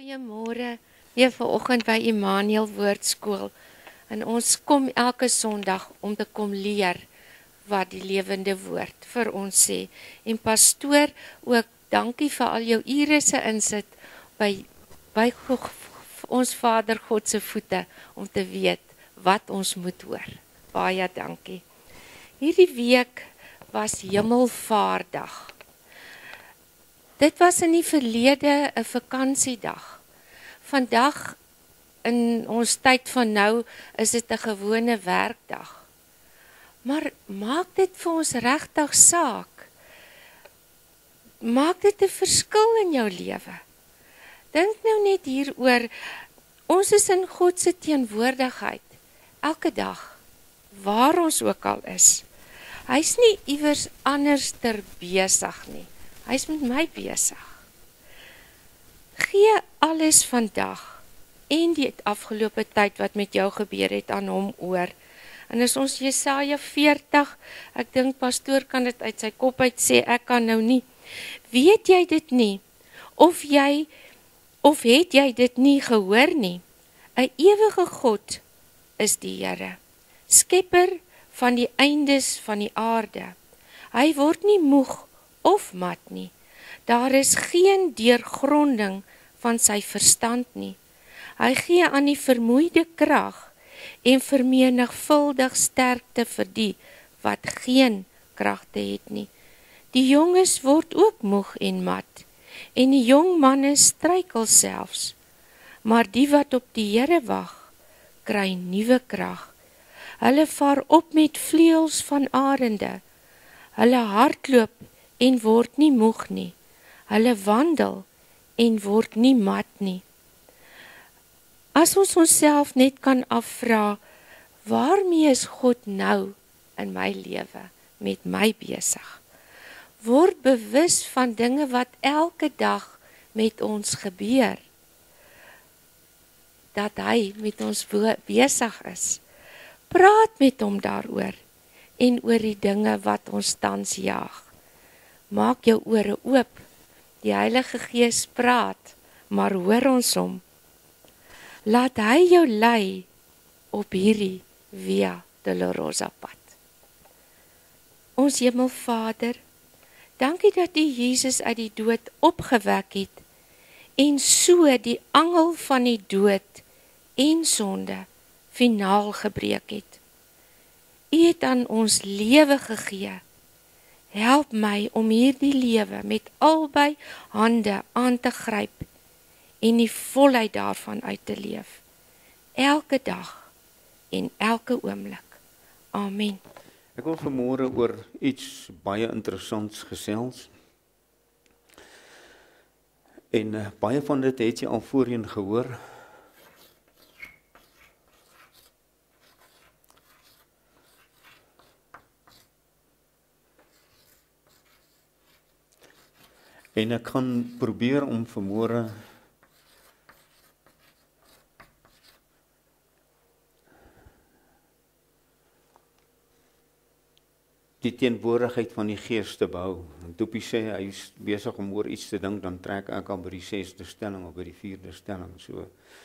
Goeiemôre, weer vanoggend by Immanuel Woordskool. En ons kom elke Sondag om te kom leer wat die lewende woord vir ons sê. En pastoor, ook dankie vir al jou ure se insit by ons Vader God se voete om te weet wat ons moet hoor. Baie dankie. Hierdie week was Hemelvaartdag. Dit was in die verlede 'n vakansiedag. Vandag in ons tyd van nou is dit 'n gewone werkdag. Maar maak dit vir ons regtig saak? Maak dit 'n verskil in jou lewe? Dink nou net hieroor. Ons is in God se teenwoordigheid elke dag, waar ons ook al is. Hy's nie iewers anders ter besig nie. Hy's met my besig. Gee alles vandag en die afgelope tyd wat met jou gebeur het aan hom oor. En as ons Jesaja 40, ek dink pastoor kan dit uit sy kop uit sê, ek kan nou nie. Weet jy dit nie? Of het jy dit nie gehoor nie? 'n Ewige God is die Here, skepper van die eindes van die aarde. Hy word nie moeg of mat nie. Daar is geen deurgronding van sy verstand nie. Hy gee aan die vermoeide krag en vermenigvuldig sterkte vir die wat geen kragte het nie. Die jonges word ook moeg en mat, en die jong manne struikel selfs. Maar die wat op die Here wag, kry nuwe krag. Hulle vaar op met vleuels van arende. Hulle hardloop en word nie moeg nie. Hulle wandel en word nie mat nie. As ons onsself net kan afvra, waarmee is God nou in my lewe met my besig? Word bewus van dinge wat elke dag met ons gebeur. Dat hy met ons besig is. Praat met hom daaroor en oor die dinge wat ons tans jaag. Maak jou ore oop. Die Heilige Gees praat, maar hoor ons hom. Laat hy jou lei op hierdie Via Dolorosa pad. Ons Hemelvader, dankie dat U Jesus uit die dood opgewek het en so die angel van die dood en sonde finaal gebreek het. U het aan ons lewe gegee. Help my om hierdie lewe met albei hande aan te gryp en die volheid daarvan uit te leef. Elke dag en elke oomblik. Amen. Ek wil vanmôre oor iets baie interessants gesels. En baie van dit het jy al voorheen gehoor. En ek gaan probeer om vanmôre die teenwoordigheid van die Gees te behou. Doopie sê hy is besig om oor iets te dink, dan trek ek al by die 6de stelling of by die 4de stelling so.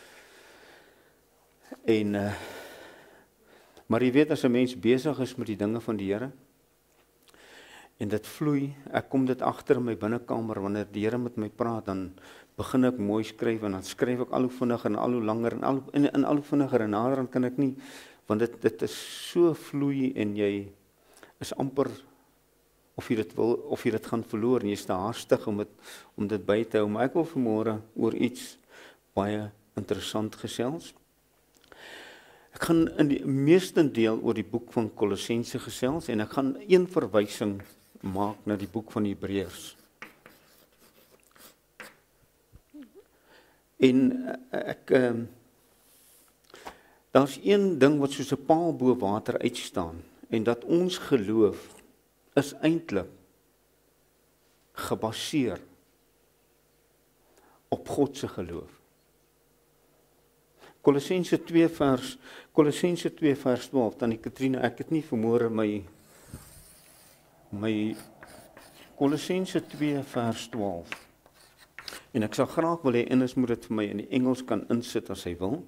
En maar jy weet as 'n mens besig is met die dinge van die Here en dit vloei, ek kom dit agter in my binnekamer wanneer die Here met my praat, dan begin ek mooi skryf en dan skryf ek al hoe vinniger en al hoe langer en al hoe vinniger en nader dan kan ek nie, want dit is so vloei en jy is amper of jy dit wil of jy dit gaan verloor en jy is te haastig om dit by te hou. Maar ek wil vanmôre oor iets baie interessant gesels. Ek gaan in die meeste deel oor die boek van Kolossense gesels en ek gaan een verwysing maak na die boek van Hebreërs. En daar's een ding wat soos 'n paal bo water uitstaan en dat ons geloof is eintlik gebaseer op God se geloof. Kolossense 2 vers 12, Tannie Katrina, ek het nie vanmôre my Kolossense 2 vers 12. En ek sal graag wil hê Ines moet dit vir my in die Engels kan insit as hy wil.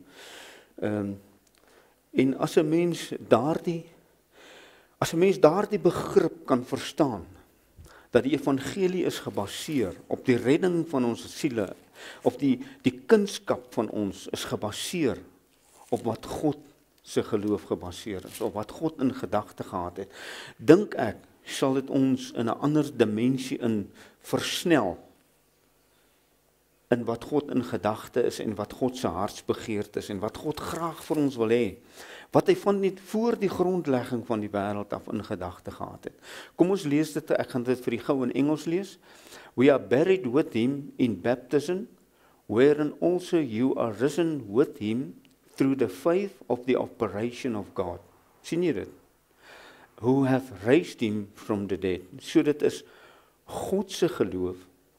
En as 'n mens daardie begrip kan verstaan, dat die evangelie is gebaseer op die redding van ons siele, of die kunskap van ons is gebaseer op wat God se geloof gebaseer is, op wat God in gedagte gehad het, dink ek, sal dit ons in 'n ander dimensie in versnel, in wat God in gedagte is, en wat God se hartsbegeerte is, en wat God graag vir ons wil hê, wat hy van net voor die grondlegging van die wêreld af in gedagte gehad het. Kom ons lees dit, ek gaan dit vir die gou in Engels lees. We are buried with him in baptism, wherein also you are risen with him through the faith of the operation of God. Sien jy dit? Who hath raised him from the dead. So dit is God se geloof,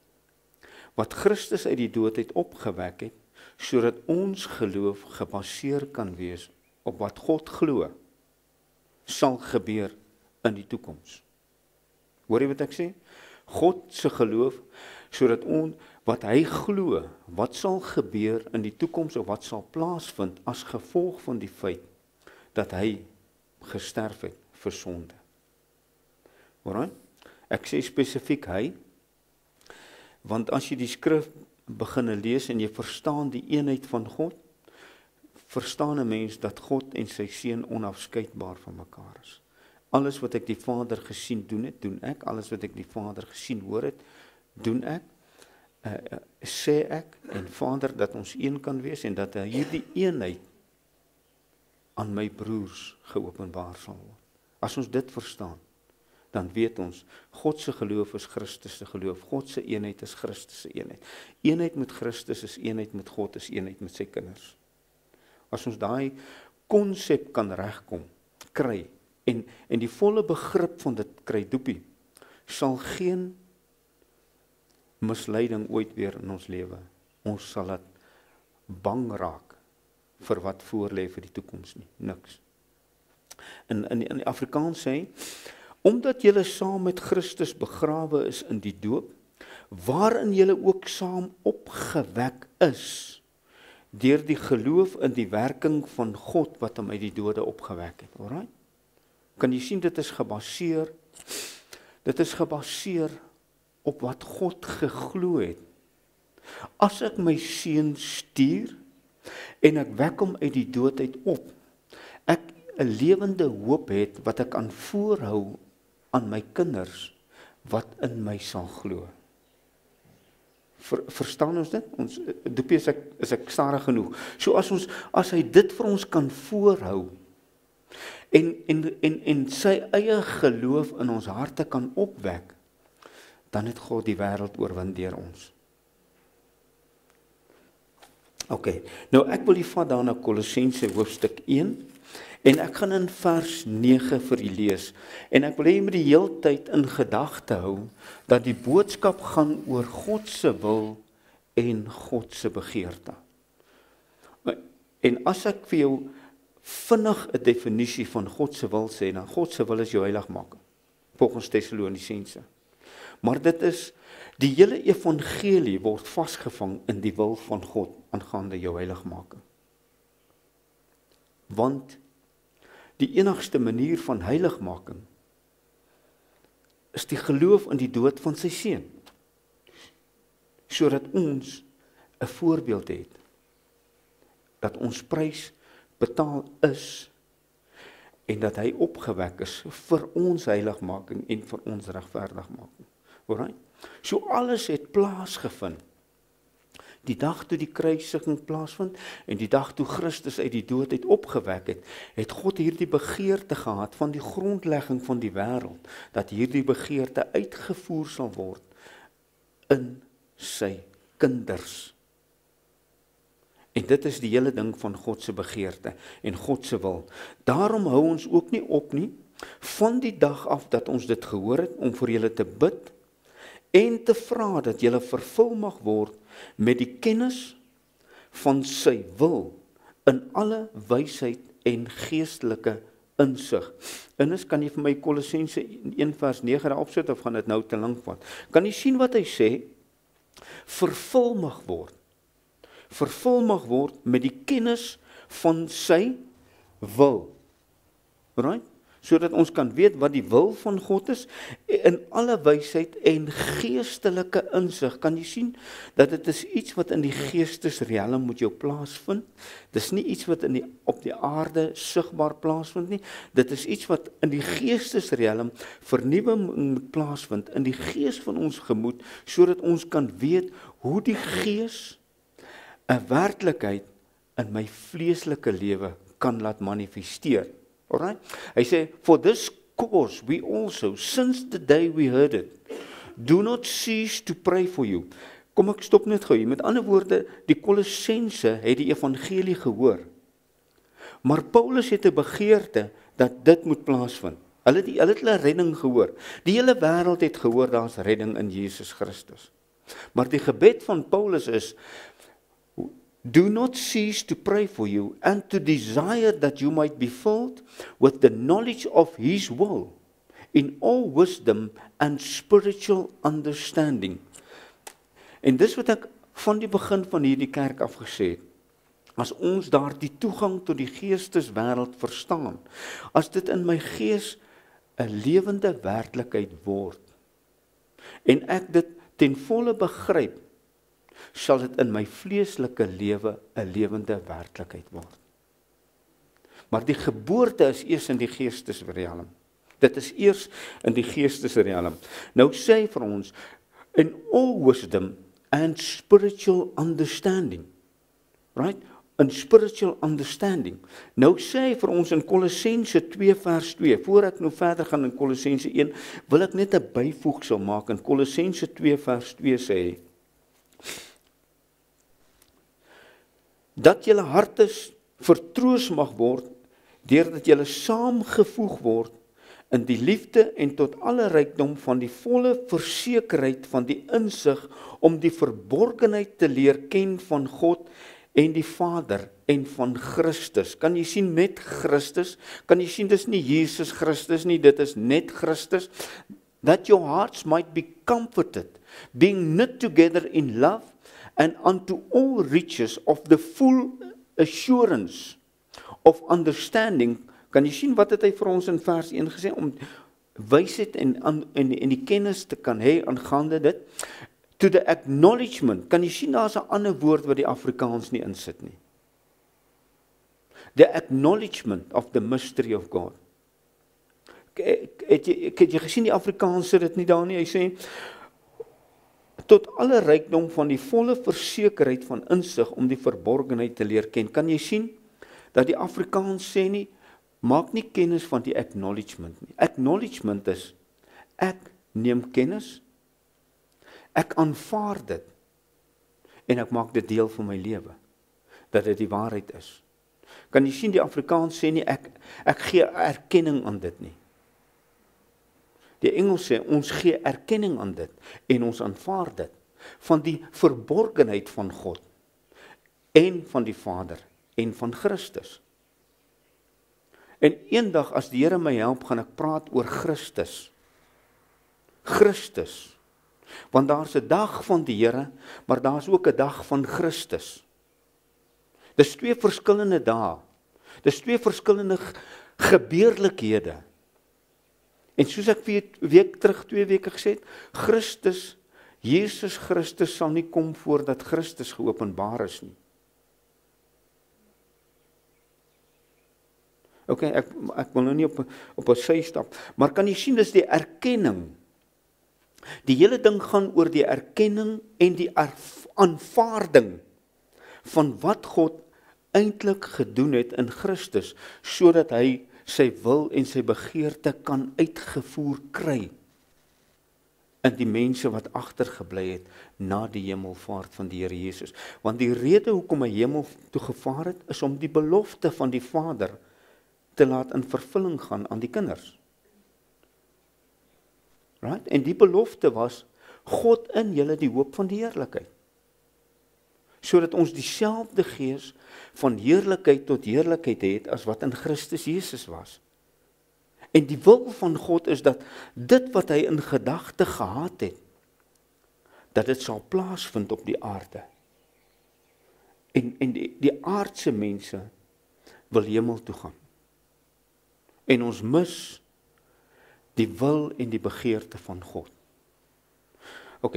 wat Christus uit die dood het opgewek het, sodat ons geloof gebaseer kan wees op wat God glo, sal gebeur in die toekoms. Hoor jy wat ek sê? God se geloof, sodat ons, wat hy glo, wat sal gebeur in die toekoms, of wat sal plaasvind, as gevolg van die feit, dat hy gesterf het vir sonde. Alright? Ek sê spesifiek hy, want as jy die skrif begin lees, en jy verstaan die eenheid van God, verstaan 'n mens dat God en sy seun onafskeidbaar van mekaar is. Alles wat ek die Vader gesien doen het, doen ek. Alles wat ek die Vader gesien hoor het, doen ek. Sê ek en Vader dat ons een kan wees, en dat hierdie eenheid aan my broers geopenbaar sal word. As ons dit verstaan, dan weet ons, God se geloof is Christus se geloof. God se eenheid is Christus se eenheid. Eenheid met Christus is eenheid met God, is eenheid met sy kinders. As ons daai konsep kan regkom, kry, en die volle begrip van dit kry, doepie, sal geen misleiding ooit weer in ons lewe. Ons sal dit bang raak vir wat voorlê vir die toekoms nie, niks. In die Afrikaans sê, omdat julle saam met Christus begrawe is in die doop, waarin julle ook saam opgewek is, deur die geloof in die werking van God wat hom uit die dode opgewek het. Alright? Kan jy sien, dit is gebaseer op wat God geglo het. As ek my seun stuur, en ek wek hom uit die dood uit op, ek 'n lewende hoop het, wat ek kan voorhou aan my kinders, wat in my sal glo. Verstaan ons dit? Ons doopie is ek stadig genoeg. So as hy dit vir ons kan voorhou, en sy eie geloof in ons harte kan opwek, dan het God die wêreld oorwin deur ons. Ok, nou ek wil die vat daar na Kolossense hoofstuk 1, en ek gaan in vers 9 vir u lees, en ek wil hê jy moet die heeltyd in gedagte hou, dat die boodskap gaan oor God se wil en God se begeerte. En as ek vir jou vinnig 'n definisie van God se wil sê, dan God se wil is jou heiligmaking, volgens Tessalonisense. Maar dit is, die hele evangelie word vasgevang in die wil van God aangaande jou heiligmaking. Want die enigste manier van heiligmaking is die geloof in die dood van sy seun, sodat ons 'n voorbeeld het, dat ons prys betaal is, en dat hy opgewek is vir ons heiligmaking en vir ons regverdigmaking. Alright? So alles het plaasgevind. Die dag toe die kruisiging plaasvind, en die dag toe Christus uit die dood het opgewek het, het God hierdie begeerte gehad van die grondlegging van die wêreld, dat hierdie begeerte uitgevoer sal word in sy kinders. En dit is die hele ding van God se begeerte en God se wil. Daarom hou ons ook nie op nie, van die dag af dat ons dit gehoor het, om vir julle te bid, en te vra dat julle vervul mag word met die kennis van sy wil, in alle wysheid en geestelike insig. En kan jy vir my Kolossense 1 vers 9 daar opsit, of gaan dit nou te lank vat? Kan jy sien wat hy sê? vervul mag word. Vervul mag word met die kennis van sy wil. Right? Sodat ons kan weet wat die wil van God is, in alle wysheid en geestelike insig. Kan jy sien, dat dit is iets wat in die geestesrealm moet jou plaasvind. Dit is nie iets wat op die aarde sigbaar plaasvind nie. Dit is iets wat in die geestesrealm vernuwing moet plaasvind, in die gees van ons gemoed, sodat ons kan weet hoe die gees 'n werklikheid in my vleeslike lewe kan laat manifesteer. Alright? Hy sê, for this cause we also, since the day we heard it, do not cease to pray for you. Kom ek stop net gou hier. Met ander woorde, die Kolossense het die evangelie gehoor. Maar Paulus het 'n begeerte dat dit moet plaasvind. Hulle het hulle redding gehoor. Die hele wêreld het gehoor daar's redding in Jesus Christus. Maar die gebed van Paulus is, do not cease to pray for you and to desire that you might be filled with the knowledge of his will in all wisdom and spiritual understanding. En dis wat ek van die begin van hierdie kerk af gesê het. As ons daar die toegang tot die geesteswêreld verstaan, as dit in my gees 'n lewende werklikheid word en ek dit ten volle begryp, sal dit in my vleeslike lewe 'n lewende werklikheid word. Maar die geboorte is eers in die geestesrealm. Dit is eers in die geestesrealm. Nou sê hy vir ons, in all wisdom and spiritual understanding. Right? In spiritual understanding. Nou sê hy vir ons in Kolossense 2 vers 2, voor ek nou verder gaan in Kolossense 1, wil ek net 'n byvoegsel maak. In Kolossense 2 vers 2 sê hy, dat julle harte vertroos mag word, deurdat julle saamgevoeg word in die liefde en tot alle rykdom van die volle versekerheid van die insig om die verborgenheid te leer ken van God en die Vader en van Christus. Kan jy sien net Christus? Kan jy sien dis nie Jesus Christus nie, dit is net Christus. That your hearts might be comforted, being knit together in love, and unto all riches of the full assurance of understanding. Kan jy sien wat het hy vir ons in vers 1 gesê, om wysheid en die kennis te kan hê aangaande dit, to the acknowledgement. Kan jy sien daar's 'n ander woord wat die Afrikaans nie insit nie. The acknowledgement of the mystery of God. Het jy gesien die Afrikaans sit dit nie daar nie, hy sê, tot alle rykdom van die volle versekerheid van insig om die verborgenheid te leer ken. Kan jy sien dat die Afrikaans sê nie, maak nie kennis van die acknowledgement nie. Acknowledgement is, ek neem kennis, ek aanvaar dit, en ek maak dit deel van my lewe, dat dit die waarheid is. Kan jy sien die Afrikaans sê nie, ek gee erkenning aan dit nie. Die Engels sê, ons gee erkenning aan dit, en ons aanvaar dit, van die verborgenheid van God, en van die Vader, en van Christus. En eendag, as die Here my help, gaan ek praat oor Christus. Christus. Want daar's 'n dag van die Here, maar daar's ook 'n dag van Christus. Dis twee verskillende dae. Dis twee verskillende gebeurlikhede. En soos ek vir 2 weke gesê het, Christus, Jesus Christus sal nie kom voordat Christus geopenbaar is nie. Ok, ek wil nou nie op 'n sy stap, maar kan jy sien, dis die erkenning. Die hele ding gaan oor die erkenning en die aanvaarding van wat God eintlik gedoen het in Christus, sodat hy sy wil en sy begeerte kan uitgevoer kry in die mense wat agtergebly het na die hemelvaart van die Here Jesus. Want die rede hoekom hy hemel toe gevaar het, is om die belofte van die Vader te laat in vervulling gaan aan die kinders. Right? En die belofte was, God in julle die hoop van die heerlikheid. Sodat ons dieselfde gees van heerlikheid tot heerlikheid het as wat in Christus Jesus was. En die wil van God is dat dit wat hy in gedagte gehad het, dat dit sal plaasvind op die aarde. En die aardse mense wil hemel toe gaan. En ons mis die wil en die begeerte van God. OK.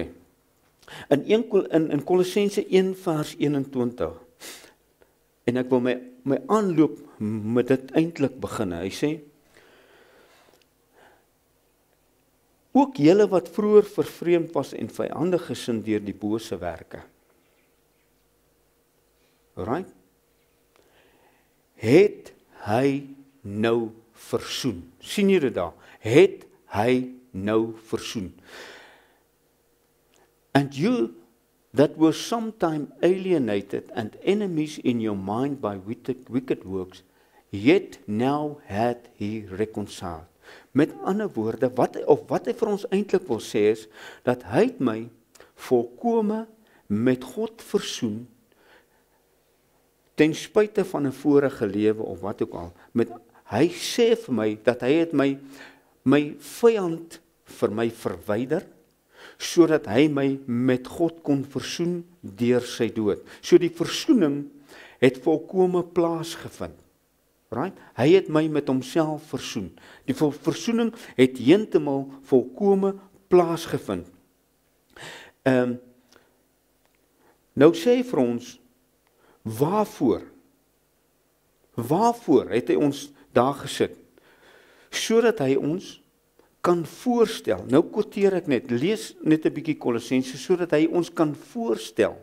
In Kolossense 1 vers 21, en ek wil my aanloop met dit eintlik begin. Hy sê, ook julle wat vroeër vervreemd was en vyandig gesind deur die bose werke. Alright? Het hy nou versoen. Sien jy dit daar? Het hy nou versoen. And you that were sometime alienated and enemies in your mind by wicked works, yet now had he reconciled. Met ander woorde, wat hy vir ons eintlik wil sê is, dat hy het my volkome met God versoen, ten spyte van 'n vorige lewe of wat ook al. Hy sê vir my, dat hy het my vyand vir my verwyder, sodat hy my met God kon versoen deur sy dood. So die versoening het volkome plaasgevind. Right? Hy het my met homself versoen. Die versoening het heeltemal volkome plaasgevind. Nou sê hy vir ons, waarvoor het hy ons daar gesit? Sodat hy ons kan voorstel, nou quoteer ek net, lees net 'n bietjie Kolossense, sodat hy ons kan voorstel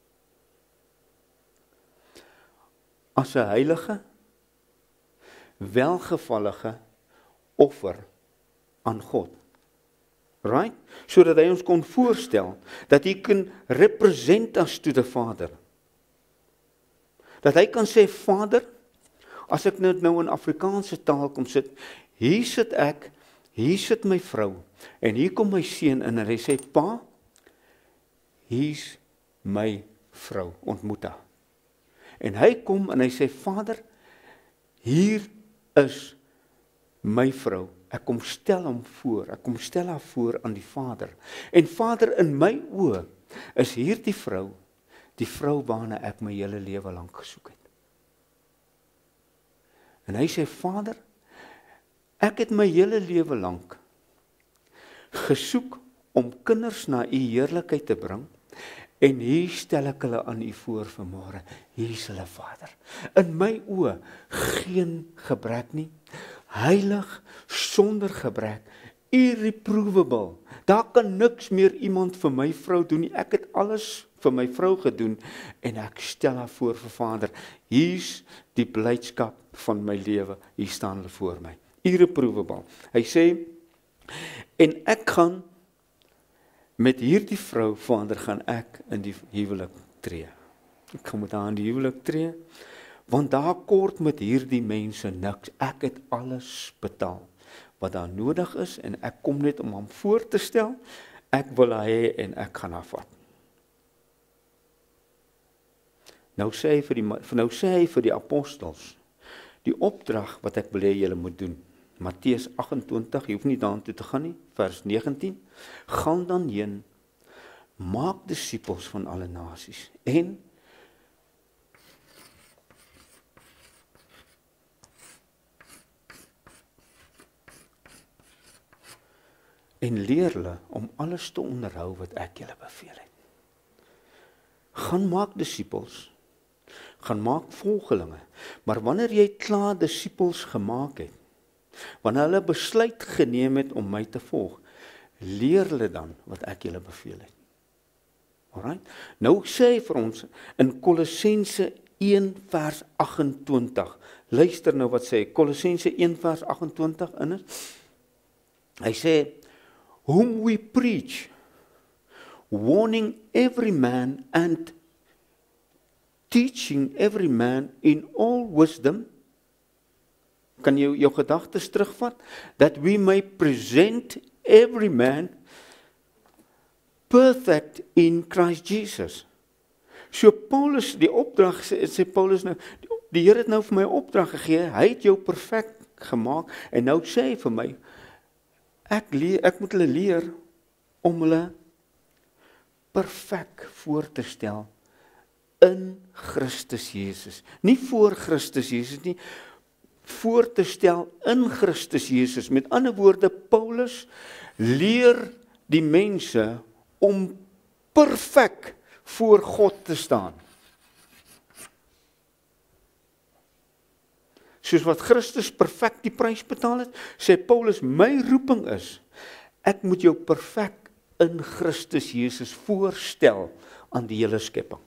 as 'n heilige, welgevallige offer aan God. Right? Sodat hy ons kon voorstel, dat hy kan represent us to the Father. Dat hy kan sê, Vader, as ek nou in Afrikaanse taal kom sit, hier sit ek, hier sit my vrou, en hier kom my seun in, en hy sê, Pa, hier's my vrou, ontmoet haar. En hy kom en hy sê, Vader, hier is my vrou, ek kom stel haar voor aan die Vader. En Vader, in my oë, is hier die vrou waarna ek my hele lewe lank gesoek het. En hy sê, Vader, ek het my hele lewe lank gesoek om kinders na u heerlikheid te bring, en hier stel ek hulle aan u voor vanmôre. Hier is hulle, Vader. In my oë geen gebrek nie, heilig, sonder gebrek, irreprovable. Daar kan niks meer iemand vir my vrou doen nie. Ek het alles vir my vrou gedoen, en ek stel haar voor vir Vader. Hier's die blydskap van my lewe, hier staan hulle voor my. Irreprovable. Hy sê, en ek gaan met hierdie vrou, Vader, gaan ek in die huwelik tree. Ek gaan met haar in die huwelik tree, want daar kort met hierdie mense niks. Ek het alles betaal wat daar nodig is, en ek kom net om hom voor te stel. Ek wil haar hê en ek gaan haar vat. Nou sê hy vir die apostels, die opdrag wat ek wil hê julle moet doen. Matteus 28, jy hoef nie daartoe te gaan nie, vers 19. Gaan dan heen, maak disippels van alle nasies, en leer hulle om alles te onderhou wat ek julle beveel het. Gaan maak disippels, gaan maak volgelinge, maar wanneer jy klaar disippels gemaak het, wanneer hulle besluit geneem het om my te volg, leer hulle dan wat ek julle beveel het. Alright? Nou sê hy vir ons in Kolossense 1 vers 28. Luister nou wat sê Kolossense 1 vers 28 in het. Hy sê, whom we preach, warning every man and teaching every man in all wisdom. Kan jy jou gedagtes terugvat? That we may present every man perfect in Christ Jesus. So Paulus, die opdrag, sê Paulus nou, die Here het nou vir my opdrag gegee, hy het jou perfect gemaak, en nou sê hy vir my, ek moet hulle leer om hulle perfek voor te stel in Christus Jesus. Nie voor Christus Jesus nie, voor te stel in Christus Jesus. Met ander woorde, Paulus leer die mense om perfek voor God te staan. Soos wat Christus perfek die prys betaal het, sê Paulus, my roeping is, ek moet jou perfek in Christus Jesus voorstel aan die hele skepping.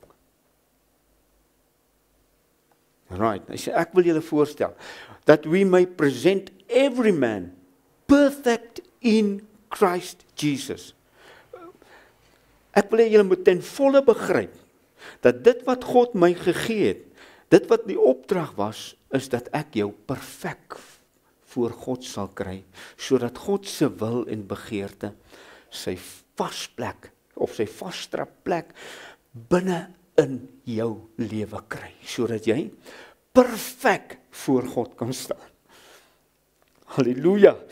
Right, hy sê, ek wil julle voorstel, that we may present every man perfect in Christ Jesus. Ek wil hê julle moet ten volle begryp, dat dit wat God my gegee het, dit wat die opdrag was, is dat ek jou perfek voor God sal kry, sodat God se wil en begeerte sy vasplek, of sy vaste plek, binne in jou lewe kry, sodat jy perfek voor God kan staan. Halleluja.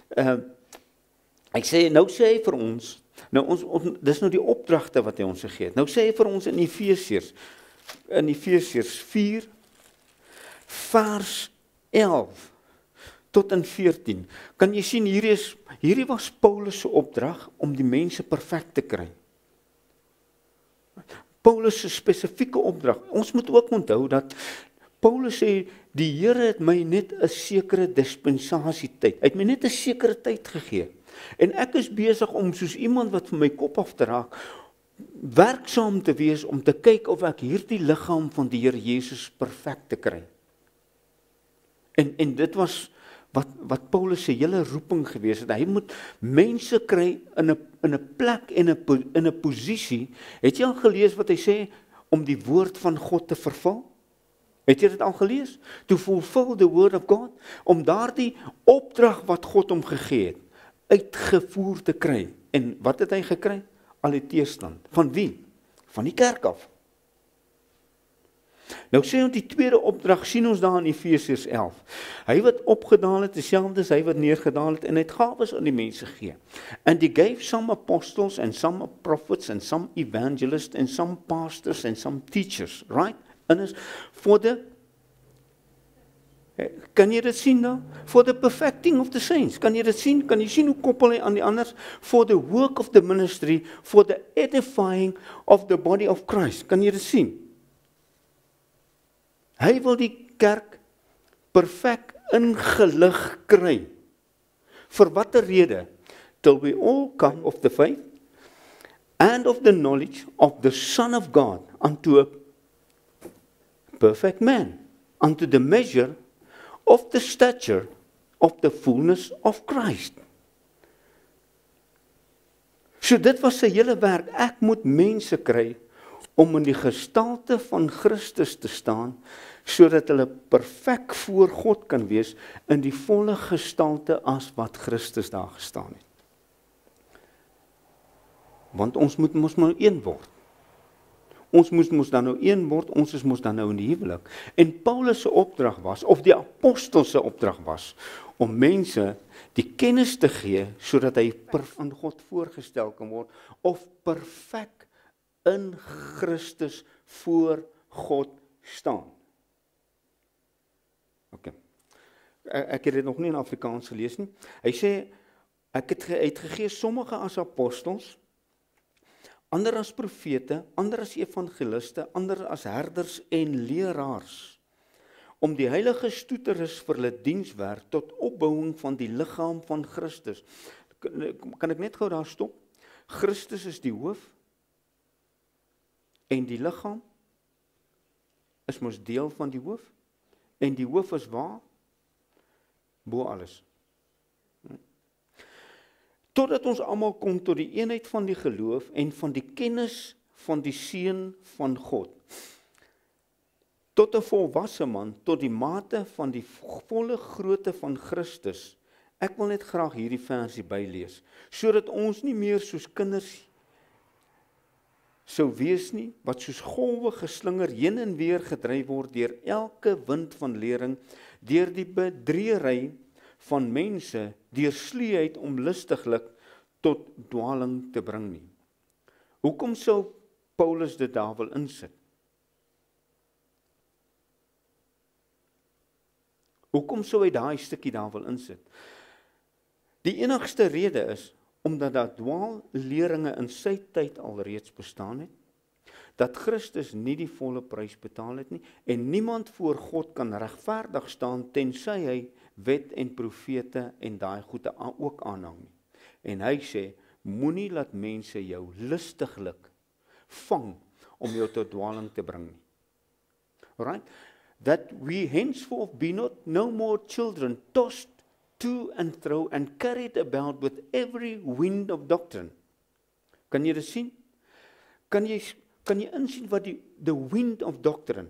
Ek sê, nou sê hy vir ons, dis nou die opdragte wat hy ons gegee het. Nou sê hy vir ons in Efesiërs 4, vers 11 tot in 14. Kan jy sien, hierdie was Paulus se opdrag om die mense perfek te kry. Paulus se spesifieke opdrag. Ons moet ook onthou dat Paulus sê, die Here het my net 'n sekere dispensasietyd. Hy het my net 'n sekere tyd gegee. En ek is besig om soos iemand wat van my kop af te raak, werksaam te wees om te kyk of ek hierdie liggaam van die Here Jesus perfek te kry. En dit was wat Paulus se hele roeping gewees het. Hy moet mense kry in 'n plek en in 'n posisie. Het jy al gelees wat hy sê om die woord van God te vervul? Het jy dit al gelees? To fulfill the word of God, om daardie opdrag wat God hom gegee het, uitgevoer te kry. En wat het hy gekry? Al die teestand. Van wie? Van die kerk af. Nou sê ons die tweede opdrag, sien ons daar in Efesiërs 11. Hy wat opgedaal het, dieselfde as hy wat neergedaal het, en hy het gawes aan die mense gegee. And he gave some apostles, and some prophets, and some evangelists, and some pastors, and some teachers, right? En is for the, kan jy dit sien nou? For the perfecting of the saints. Kan jy dit sien? Kan jy sien hoe koppel hy aan die anders? For the work of the ministry, for the edifying of the body of Christ. Kan jy dit sien? Hy wil die kerk perfek ingelig kry. Vir watter rede? Till we all come of the faith and of the knowledge of the Son of God unto a perfect man, unto the measure of the stature of the fullness of Christ. So dit was sy hele werk. Ek moet mense kry om in die gestalte van Christus te staan, sodat hulle perfek voor God kan wees in die volle gestalte as wat Christus daar gestaan het. Want ons moet mos nou een word. Ons moes mos dan nou een word, ons is mos dan nou in die huwelik. En Paulus se opdrag was, of die apostel se opdrag was, om mense die kennis te gee, sodat hy aan God voorgestel kan word, of perfek in Christus voor God staan. Okay. Ek het dit nog nie in Afrikaans gelees nie. Hy sê, ek het gegee sommige as apostels, ander as profete, ander as evangeliste, ander as herders en leraars, om die heilige toe te rus vir hulle dienswerk tot opbouing van die liggaam van Christus. Kan ek net gou daar stop? Christus is die hoof, en die liggaam is mos deel van die hoof, en die hoof is waar? Bo alles. Totdat ons almal kom tot die eenheid van die geloof en van die kennis van die Seun van God. Tot 'n volwasse man, tot die mate van die volle grootte van Christus. Ek wil net graag hierdie versie bylees, sodat ons nie meer soos kinders sou wees nie, wat soos golwe geslinger heen en weer gedryf word deur elke wind van lering, deur die bedrieëry van mense, deur sluiheid om lustiglik tot dwaling te bring nie. Hoekom sou Paulus dit daar wil insit? Hoekom sou hy daai stukkie daar wil insit? Die enigste rede is, omdat daar dwaalleringe in sy tyd alreeds bestaan het, dat Christus nie die volle prys betaal het nie, en niemand voor God kan regverdig staan, tensy hy wet en profete en daai goede ook aanhang nie. En hy sê, moenie laat mense jou lustiglik vang, om jou tot dwaling te bring nie. Alright? That we henceforth be no more children, tossed to and fro and carried about with every wind of doctrine. Kan jy dit sien? Kan jy insien wat the wind of doctrine?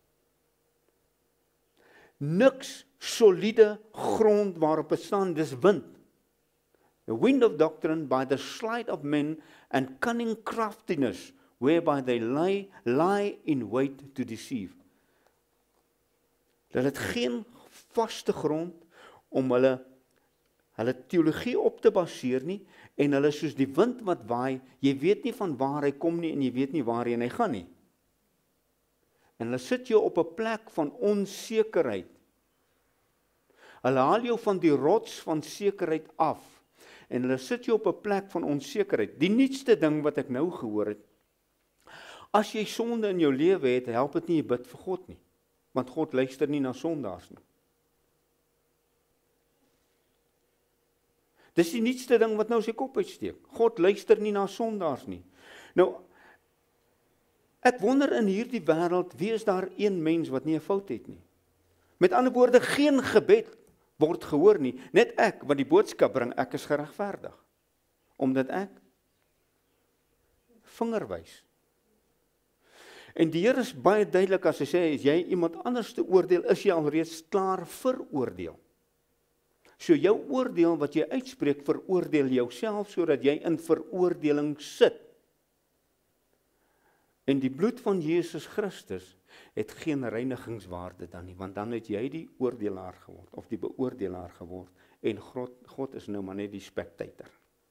Niks soliede grond waarop het staan, dis wind. The wind of doctrine by the sleight of men and cunning craftiness, whereby they lie in wait to deceive. Dat het geen vaste grond om hulle teologie op te baseer nie, en hulle soos die wind wat waai, jy weet nie van waar hy kom nie, en jy weet nie waarheen hy gaan nie. En hulle sit jou op 'n plek van onsekerheid. Hulle haal jou van die rots van sekerheid af, en hulle sit jou op 'n plek van onsekerheid. Die nuutste ding wat ek nou gehoor het, as jy sonde in jou lewe het, help dit nie jy bid vir God nie, want God luister nie na sondaars nie. Dis die nuutste ding wat nou sy kop uitsteek. God luister nie na sondaars nie. Nou, ek wonder in hierdie wêreld, wie is daar een mens wat nie 'n fout het nie? Met ander woorde, geen gebed word gehoor nie, net ek, wat die boodskap bring, ek is geregverdig, omdat ek vinger wys. En die Here is baie duidelik as hy sê, as jy iemand anders te oordeel, is jy alreeds klaar veroordeel. So jou oordeel wat jy uitspreek, veroordeel jouself, sodat jy in veroordeling sit. En die bloed van Jesus Christus het geen reinigingswaarde dan nie, want dan het jy die oordelaar geword, of die beoordelaar geword, en God is nou maar net die spectator.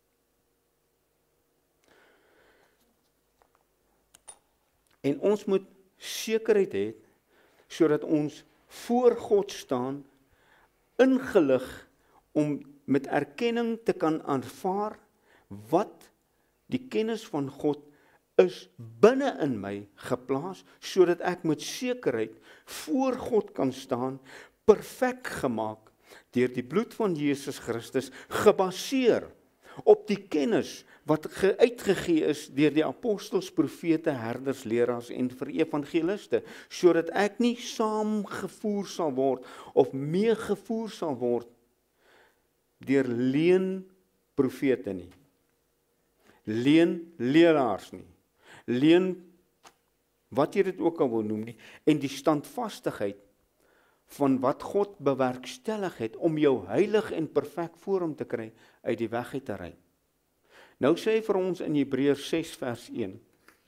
En ons moet sekerheid hê, sodat ons voor God staan, ingelig, om met erkenning te kan aanvaar, wat die kennis van God is binne in my geplaas, sodat ek met sekerheid voor God kan staan, perfek gemaak, deur die bloed van Jesus Christus, gebaseer op die kennis wat uitgegee is deur die apostels, profete, herders, leraars en vir evangeliste, sodat ek nie saamgevoer sal word of meegevoer sal word deur leuen profete nie, leuen leraars nie, leuen wat jy dit ook al wil noem nie, en die standvastigheid van wat God bewerkstellig het om jou heilig en perfek voor hom te kry, uit die weg uit te ry. Nou sê hy vir ons in Hebreërs 6 vers 1.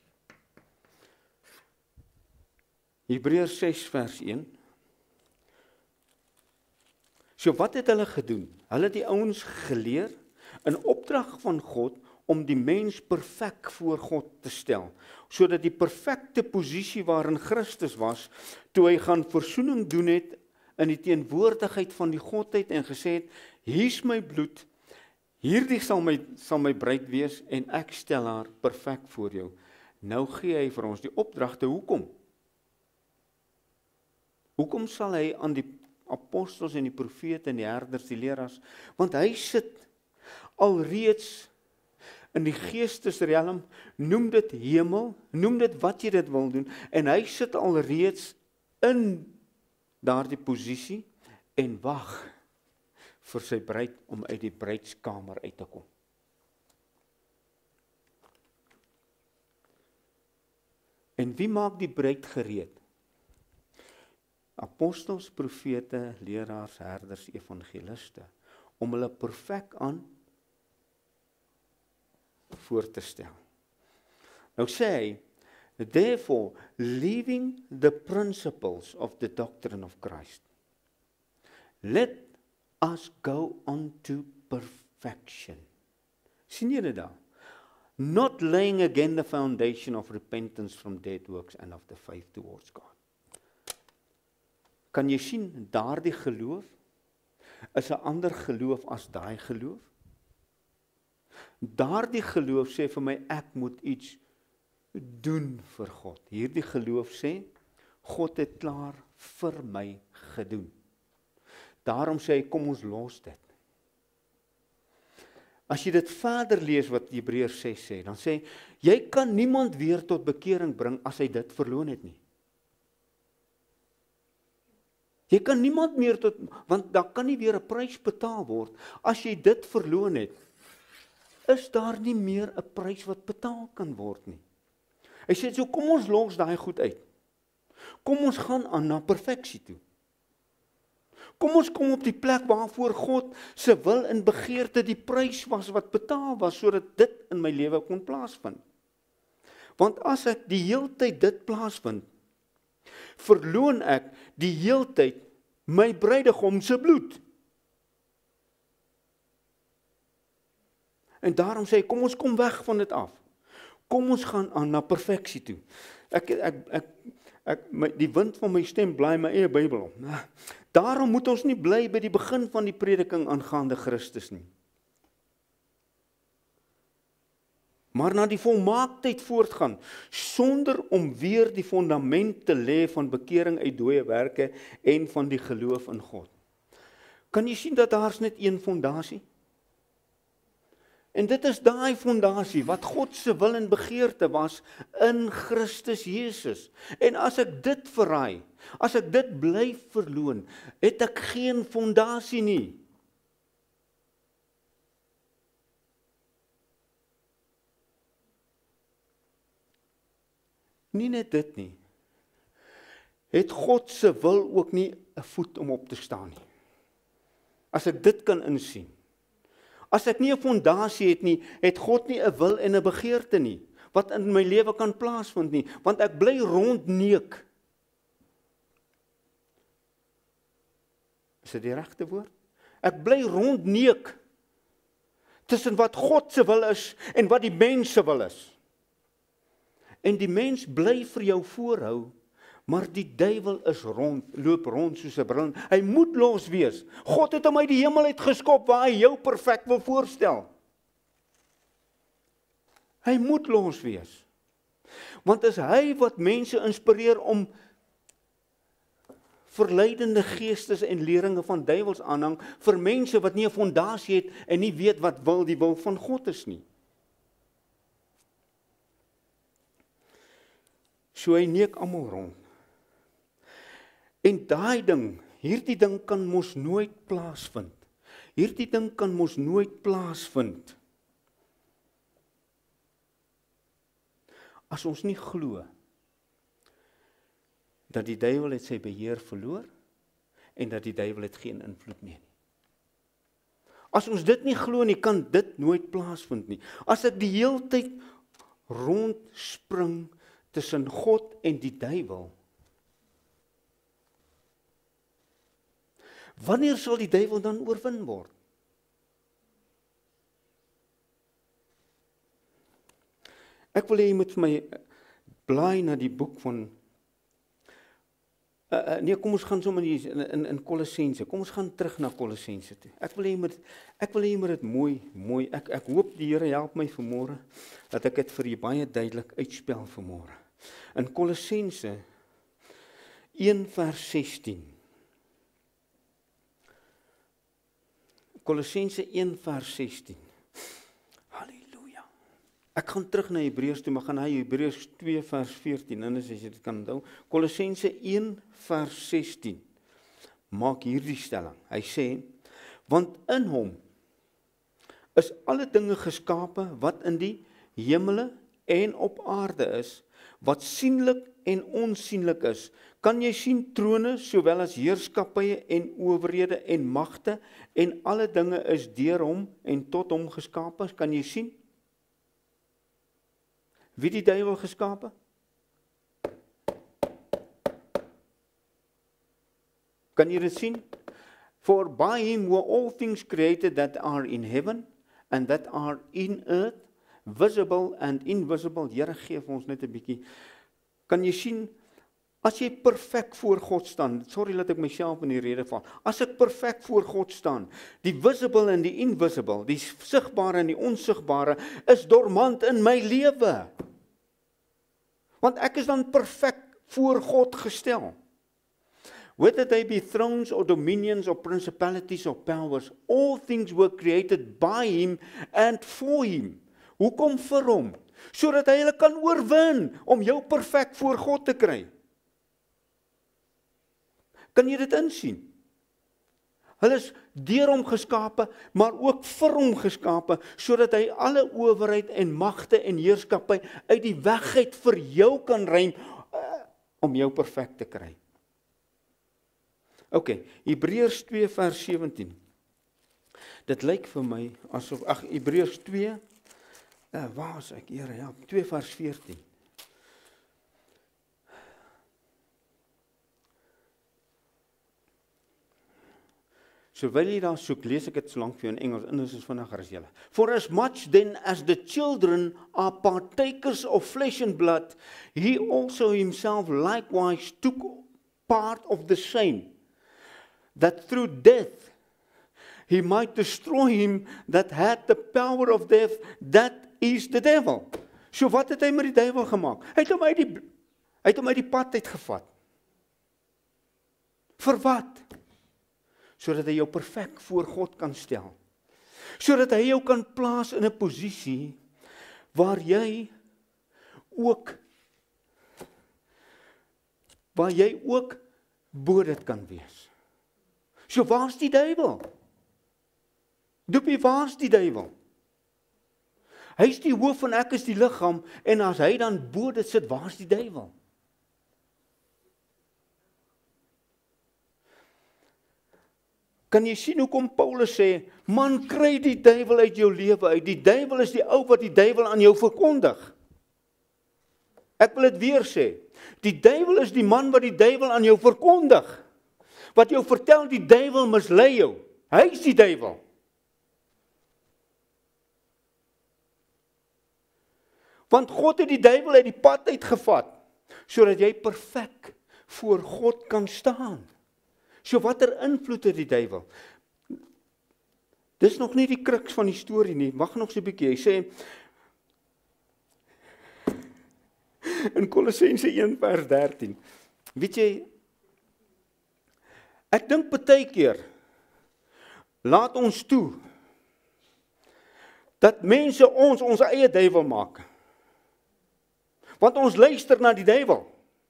Hebreërs 6 vers 1. So wat het hulle gedoen? Hulle het die ouens geleer in opdrag van God om die mens perfek voor God te stel, sodat die perfekte posisie waarin Christus was, toe hy gaan versoening doen het in die teenwoordigheid van die Godheid en gesê het, hier's my bloed, hierdie sal my bruid wees en ek stel haar perfek voor jou. Nou gee hy vir ons die opdragte, hoekom? Hoekom sal hy aan die apostels en die profete en die herders, die leraars, want hy sit alreeds in die geestesrealm, noem dit hemel, noem dit wat jy dit wil doen, en hy sit alreeds in daardie posisie en wag vir sy bruid om uit die bruidskamer uit te kom. En wie maak die bruid gereed? Apostels, profete, leraars, herders, evangeliste, om hulle perfek aan voor te stel. Nou sê hy, therefore, leaving the principles of the doctrine of Christ, let us go on to perfection. Sien julle daar? not laying again the foundation of repentance from dead works and of the faith towards God. Kan jy sien, daardie geloof is 'n ander geloof as daai geloof? Daardie geloof sê vir my, ek moet iets doen vir God. Hierdie geloof sê, God het klaar vir my gedoen. Daarom sê hy, kom ons los dit. As jy dit verder lees wat Hebreërs 6 sê, dan sê, jy kan niemand weer tot bekering bring as hy dit verloon het nie. Jy kan niemand meer want daar kan nie weer 'n prys betaal word. As jy dit verloon het, is daar nie meer 'n prys wat betaal kan word nie. Hy sê, so kom ons los daai goed uit. Kom ons gaan aan na perfeksie toe. Kom ons kom op die plek waarvoor God se wil en begeerte die prys was wat betaal was, sodat dit in my lewe kon plaasvind. Want as ek die heeltyd dit plaasvind, verloon ek die heeltyd my bruidegom se bloed. En daarom sê hy, kom ons kom weg van dit af. Kom ons gaan aan na perfeksie toe. Die wind van my stem bly my eie Bybel. Daarom moet ons nie bly by die begin van die prediking aangaande Christus nie. Maar na die volmaaktheid voortgaan, sonder om weer die fondament te lê van bekering uit dooie werke en van die geloof in God. Kan jy sien dat daar's net een fondasie? En dit is daai fondasie wat God se wil en begeerte was in Christus Jesus. En as ek dit verraai, as ek dit bly verloon, het ek geen fondasie nie. Nie net dit nie. Het God se wil ook nie 'n voet om op te staan nie. As ek dit kan insien. As ek nie 'n fondasie het nie, het God nie 'n wil en 'n begeerte nie, wat in my lewe kan plaasvind nie, want ek bly rondneuk. Is dit die regte woord? Ek bly rondneuk tussen wat God se wil is en wat die mens se wil is. En die mens bly vir jou voorhou, maar die duiwel loop rond soos 'n brul. Hy moet los wees. God het hom uit die hemel uit geskop waar hy jou perfek wil voorstel. Hy moet los wees. Want is hy wat mense inspireer om verleidende geestes en leringe van duiwels aanhang vir mense wat nie 'n fondasie het en nie weet wat die wil van God is nie. So hy neek almal rond. En hierdie ding kan mos nooit plaasvind. Hierdie ding kan mos nooit plaasvind. As ons nie glo dat die duiwel het sy beheer verloor en dat die duiwel het geen invloed meer nie. As ons dit nie glo nie, kan dit nooit plaasvind nie. As ek die heeltyd rondspring tussen God en die duiwel, wanneer sal die duiwel dan oorwin word? Ek wil hê jy moet vir my blaai na die boek van nee, kom ons gaan sommer in Kolossense. Kom ons gaan terug na Kolossense toe. Ek wil hê jy moet dit mooi. Ek hoop die Here help my vanmôre dat ek dit vir julle baie duidelik uitspel vanmôre. In Kolossense 1 vers 16. Kolossense 1 vers 16. Halleluja. Ek gaan terug na Hebreërs toe, maar gaan na Hebreërs 2 vers 14, en as jy dit kan onthou. Kolossense 1 vers 16. Maak hierdie stelling. Hy sê, want in hom is alle dinge geskape wat in die hemele en op aarde is, wat sienlik en onsienlik is. Kan jy sien trone, sowel as heerskappye en owerhede en magte, en alle dinge is deur hom en tot hom geskape? Kan jy sien? Wie die duiwel geskape? Kan jy dit sien? For by him were all things created that are in heaven and that are in earth, visible and invisible. Here gee vir ons net 'n bietjie. Kan jy sien, as jy perfek voor God staan, sorry dat ek myself in die rede val, as ek perfek voor God staan, die visible en die invisible, die sigbare en die onsigbare, is dormant in my lewe. Want ek is dan perfek voor God gestel. Whether they be thrones or dominions or principalities or powers, all things were created by him and for him. Hoekom vir hom? Sodat hy hulle kan oorwin, om jou perfek voor God te kry. Kan jy dit insien? Hulle is deur hom geskape, maar ook vir hom geskape, sodat hy alle owerheid en magte en heerskappy uit die weg uit vir jou kan ruim, om jou perfek te kry. OK, Hebreërs 2 vers 17. Dit lyk vir my asof, Hebreërs 2, waar is ek hier? Ja, 2 vers 14. Terwyl jy daar soek, lees ek dit so lank vir jou in Engels, en dit is vinniger as julle. For as much then as the children are partakers of flesh and blood, he also himself likewise took part of the same, that through death he might destroy him that had the power of death, that is the devil. So wat het hy met die duiwel gemaak? Hy het hom uit die pad uitgevat. Vir wat? Sodat hy jou perfek voor God kan stel. Sodat hy jou kan plaas in 'n posisie waar jy ook bo dit kan wees. So waar's die duiwel? Doopie, waar's die duiwel? Hy is die hoof en ek is die liggaam, en as hy dan bo dit sit, waar's die duiwel? Kan jy sien hoekom Paulus sê, man, kry die duiwel uit jou lewe uit. Die duiwel is die ou wat die duiwel aan jou verkondig. Ek wil dit weer sê. Die duiwel is die man wat die duiwel aan jou verkondig. Wat jou vertel die duiwel mislei jou. Hy is die duiwel. Want God het die duiwel uit die pad uitgevat, sodat jy perfek voor God kan staan. So watter invloed het die duiwel? Dis nog nie die kruks van die storie nie. Wag nog so 'n bietjie. Hy sê in Kolossense 1 vers 13. Weet jy, ek dink baie keer laat ons toe dat mense ons eie duiwel maak. Want ons luister na die duiwel.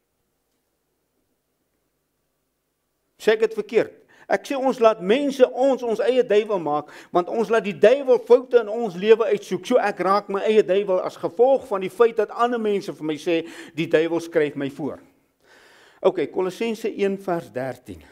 Sê ek dit verkeerd? Ek sê ons laat mense ons eie duiwel maak, want ons laat die duiwel foute in ons lewe uitsoek. So ek raak my eie duiwel as gevolg van die feit dat ander mense vir my sê, die duiwel skryf my voor. OK, Kolossense 1 vers 13.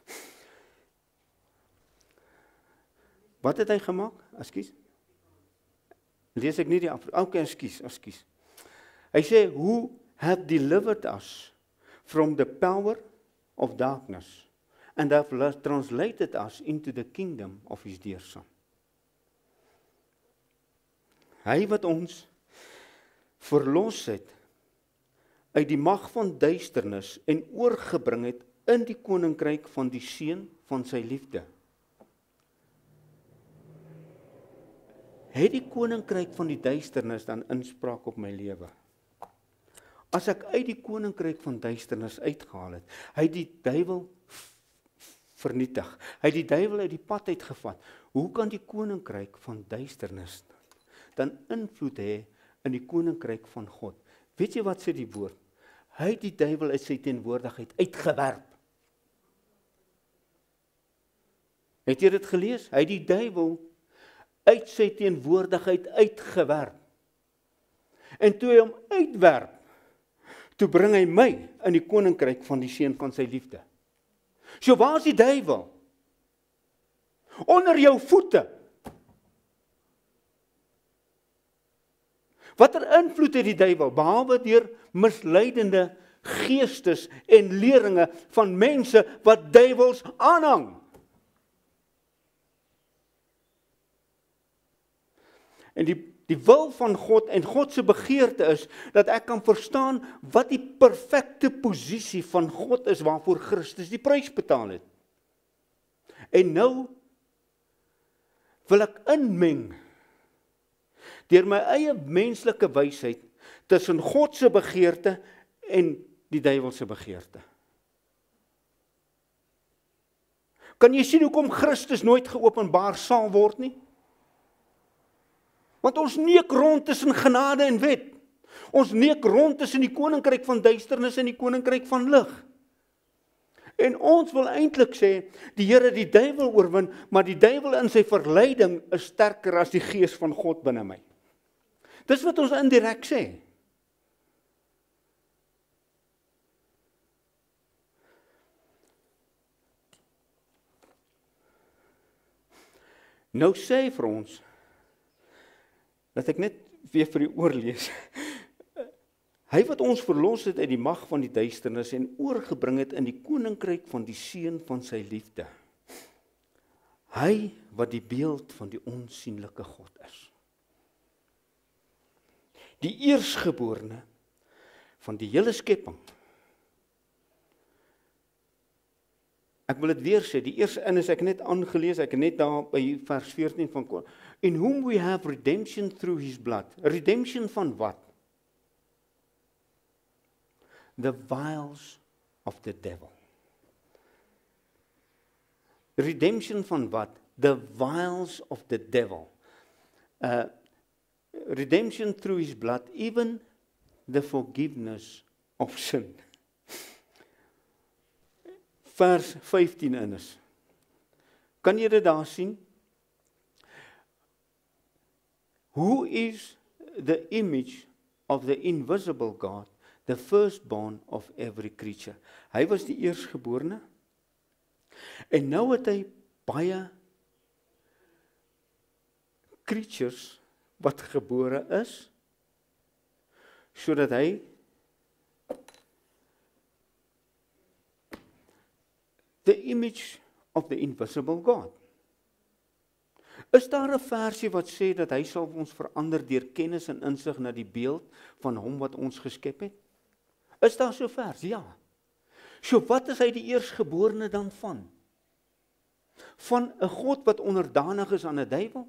Wat het hy gemaak? Ekskuus. Lees ek nie die af. OK, ekskuus. Hy sê, who have delivered us from the power of darkness and have translated us into the kingdom of his dear son. Hy wat ons verlos het uit die mag van duisternis en oorgebring het in die koninkryk van die seun van sy liefde. Het die koninkryk van die duisternis dan inspraak op my lewe? As ek uit die koninkryk van duisternis uitgehaal het, hy het die duiwel vernietig. Hy het die duiwel uit die pad uitgevat. Hoe kan die koninkryk van duisternis dan invloed hê in die koninkryk van God? Weet jy wat sê die woord? Hy het die duiwel uit sy teenwoordigheid uitgewerp. Het jy dit gelees? Hy het die duiwel uit sy teenwoordigheid uitgewerp. En toe hy hom uitwerp, toe bring hy my in die koninkryk van die seun van sy liefde. So waar is die duiwel? Onder jou voete. Watter invloed het die duiwel, behalwe deur misleidende geestes en leringe van mense wat duiwels aanhang? En Die wil van God en God se begeerte is dat ek kan verstaan wat die perfekte posisie van God is waarvoor Christus die prys betaal het. En nou wil ek inmeng deur my eie menslike wysheid tussen God se begeerte en die duiwel se begeerte. Kan jy sien hoekom Christus nooit geopenbaar sal word nie? Want ons neek rond tussen genade en wet. Ons neek rond tussen die koninkryk van duisternis en die koninkryk van lig. En ons wil eintlik sê, die Here die duiwel oorwin, maar die duiwel in sy verleiding is sterker as die gees van God binne my. Dis wat ons indirek sê. Nou sê hy vir ons, dat ek net weer vir u oorlees. Hy wat ons verlos het uit die mag van die duisternis en oorgebring het in die koninkryk van die seun van sy liefde. Hy wat die beeld van die onsienlike God is. Die eersgeborene van die hele skepping. Ek wil dit weer sê, die eerste is ek net aangelees, ek net daar by vers 14 van in whom we have redemption through his blood. Redemption van wat? The vials of the devil. Redemption van wat? The vials of the devil. Redemption through his blood, even the forgiveness of sin. Vers 15 is. Kan jy dit daar sien? Who is the image of the invisible God, the firstborn of every creature? Hy was die eersgeborene. En nou het hy baie creatures wat gebore is, sodat hy the image of the invisible God. Is daar 'n versie wat sê dat hy sal ons verander deur kennis en insig na die beeld van hom wat ons geskep het? Is daar so 'n vers? Ja. So wat is hy die eersgeborene dan van? Van 'n God wat onderdanig is aan 'n duiwel?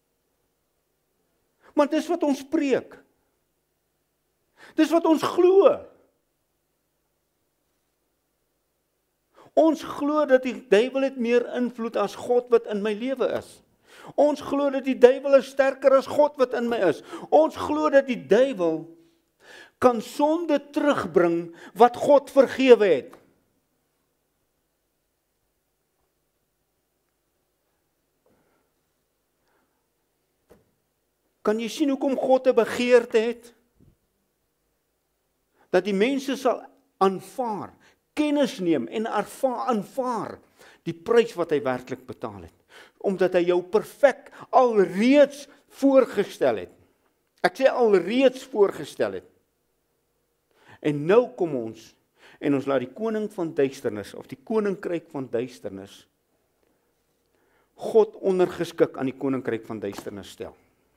Want dis wat ons preek. Dis wat ons glo. Ons glo dat die duiwel het meer invloed as God wat in my lewe is. Ons glo dat die duiwel is sterker as God wat in my is. Ons glo dat die duiwel kan sonde terugbring wat God vergewe het. Kan jy sien hoekom God 'n begeerte het? Dat die mense sal aanvaar, kennis neem en aanvaar die prys wat hy werklik betaal het. Omdat hy jou perfek alreeds voorgestel het. Ek sê alreeds voorgestel het. En nou kom ons en ons laat die koning van duisternis of die koninkryk van duisternis God ondergeskik aan die koninkryk van duisternis stel.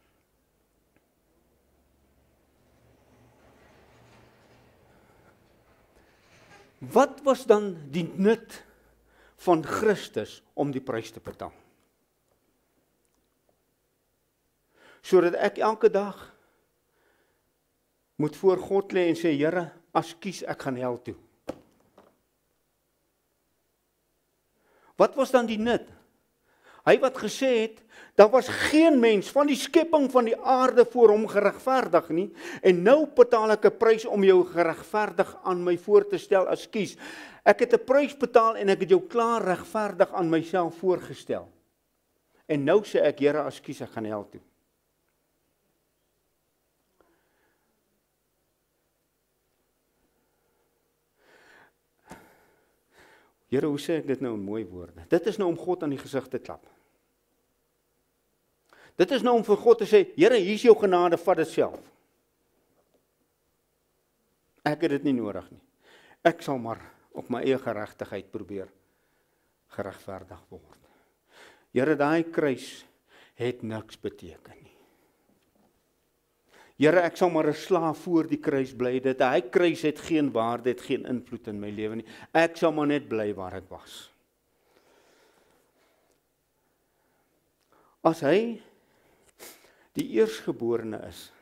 Wat was dan die nut van Christus om die prys te betaal? Sodat ek elke dag moet voor God lê en sê, Here, as kies ek gaan hel toe. Wat was dan die nut? Hy wat gesê het, daar was geen mens van die skepping van die aarde voor hom geregverdig nie, en nou betaal ek 'n prys om jou geregverdig aan my voor te stel as kies. Ek het 'n prys betaal en ek het jou klaar regverdig aan myself voorgestel. En nou sê ek, Here, as kies ek gaan hel toe. Here, hoe sê ek dit nou in mooi woorde? Dit is nou om God aan die gesig te klap. Dit is nou om vir God te sê, Here, hier is jou genade, vat dit self. Ek het dit nie nodig nie. Ek sal maar op my eie geregtigheid probeer geregverdig word. Here, daai kruis het niks beteken nie. Here, ek sal maar 'n slaaf voor die kruis bly. Hy kruis het geen waarde, het geen invloed in my lewe nie. Ek sal maar net bly waar ek was. As hy die eerstgeborene is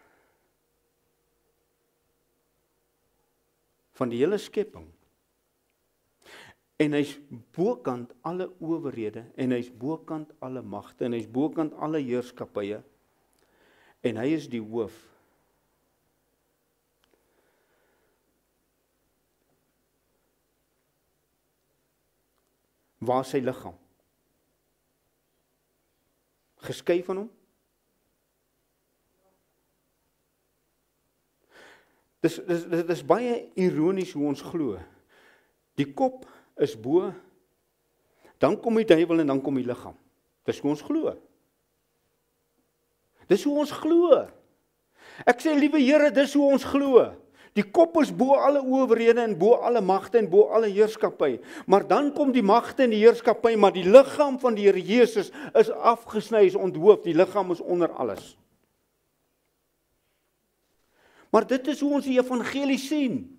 van die hele skepping, en hy's bokant alle owerhede, en hy's bokant alle magte, en hy's bokant alle heerskappye, en hy is die hoof. Waar is sy liggaam? Geskei van hom? Dis baie ironies hoe ons glo. Die kop is bo, dan kom die duiwel en dan kom die liggaam. Dis hoe ons glo. Dis hoe ons glo. Ek sê, liewe Here, dis hoe ons glo. Die kop is bo alle owerhede en bo alle magte en bo alle heerskappy. Maar dan kom die magte en die heerskappy, maar die liggaam van die Here Jesus is afgesny, is onthoof. Die liggaam is onder alles. Maar dit is hoe ons die evangelie sien.